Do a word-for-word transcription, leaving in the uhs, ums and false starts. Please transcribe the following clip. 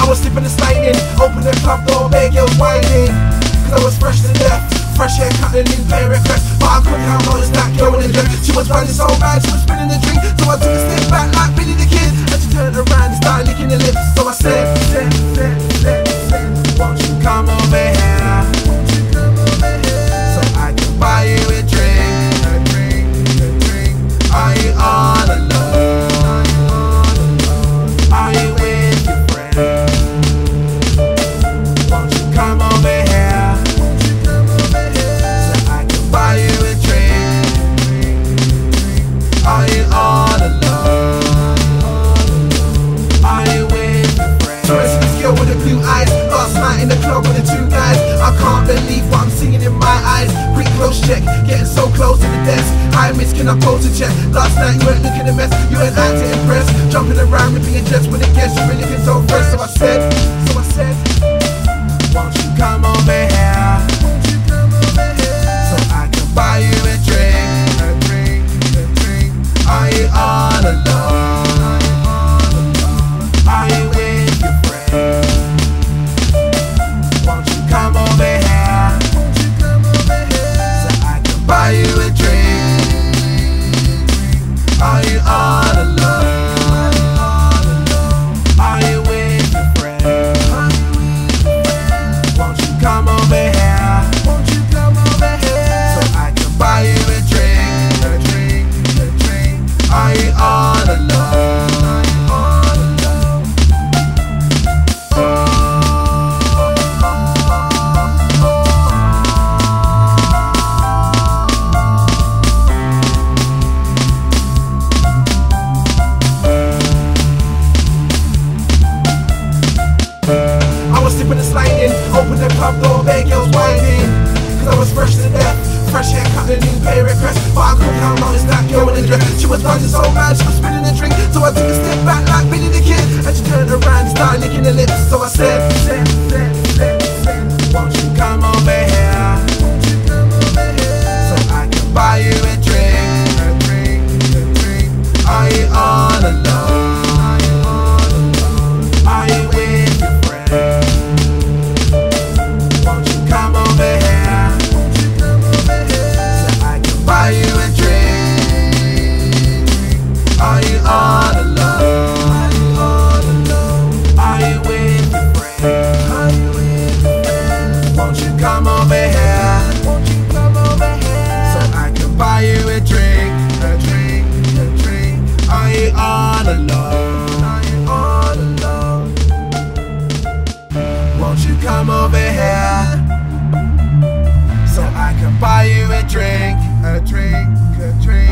was slipping and sliding, open the club door, bare girls whining. Cause I was fresh to death, fresh haircut and a new pair of crepes. But I couldn't help notice that girl in the dress. She was running so bad, she was spinning the drink. So I took a step back like Billy the Kid, and she turned around and started licking her lips. So I said, said, said, said, said, won't you come over here? Won't you come over here? So I can buy you a drink, a drink, a drink. Are you all alone? Are you with your friend? Won't you come over here? Won't you come over here? So I can buy you a drink. Are you all alone? Are you with your friend? So it's this girl with the blue eyes, last night in the club with the two guys. I can't believe what I'm seeing in my eyes. Quick close check, getting so close to the desk. Hi miss, can I pose a check? Last night you weren't looking a mess, you weren't acting impressed. Jumping around, ripping your dress with a guest, you were looking so fresh. So I said, so I said, won't you come over here? Won't you come over here? So I can buy you a drink, a drink, a drink. Are you all alone? Are you with your friend? Won't you come over here? Won't you come over here? So I can buy you a drink. Are you all alone? Are you with your friend? Won't you come over here? Won't you come over here? So I can buy you a drink, a drink, a drink. Are you all alone? Slipping and sliding, open the club door, bare girls whining. Cause I was fresh to death, fresh haircut and a new pair of crepes. But I couldn't help notice that girl in the dress. She was running so bad, she was spinning the drink. So I took a step back like Billy the Kid, and she turned around and started licking her lips. So I said, said, said, said, said, won't you come over here? Won't you come over here? So I can buy you a drink, a drink, a drink. Are you all alone? Are you with your friend? Come over here, won't you come over here? So I can buy you a drink. Are you all alone? Are you all alone? Are you with your friend? Are you with your friend? Won't you come over here? Won't you come over here? So I can buy you a drink, a drink, a drink. Are you all alone? Are you all alone? Won't you come over here? So I can buy you a drink, a drink, a drink.